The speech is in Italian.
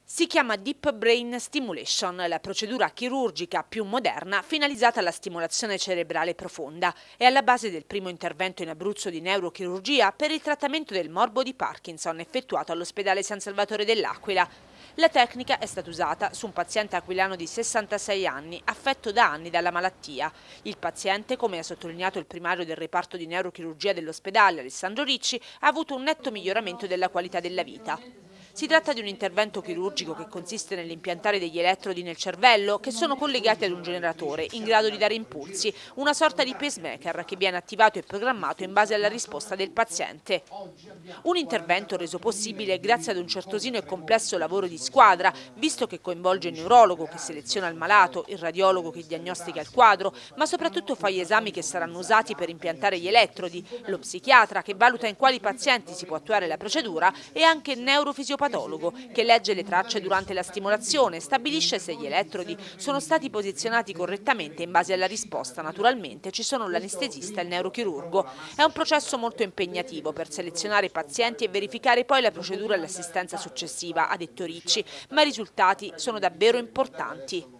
Si chiama Deep Brain Stimulation, la procedura chirurgica più moderna finalizzata alla stimolazione cerebrale profonda. È alla base del primo intervento in Abruzzo di neurochirurgia per il trattamento del morbo di Parkinson effettuato all'ospedale San Salvatore dell'Aquila. La tecnica è stata usata su un paziente aquilano di 66 anni, affetto da anni dalla malattia. Il paziente, come ha sottolineato il primario del reparto di neurochirurgia dell'ospedale, Alessandro Ricci, ha avuto un netto miglioramento della qualità della vita. Si tratta di un intervento chirurgico che consiste nell'impiantare degli elettrodi nel cervello che sono collegati ad un generatore in grado di dare impulsi, una sorta di pacemaker che viene attivato e programmato in base alla risposta del paziente. Un intervento reso possibile grazie ad un certosino e complesso lavoro di squadra, visto che coinvolge il neurologo che seleziona il malato, il radiologo che diagnostica il quadro, ma soprattutto fa gli esami che saranno usati per impiantare gli elettrodi, lo psichiatra che valuta in quali pazienti si può attuare la procedura e anche il neurofisiopatologo che legge le tracce durante la stimolazione, stabilisce se gli elettrodi sono stati posizionati correttamente in base alla risposta. Naturalmente ci sono l'anestesista e il neurochirurgo. È un processo molto impegnativo per selezionare pazienti e verificare poi la procedura e l'assistenza successiva, ha detto Ricci, ma i risultati sono davvero importanti.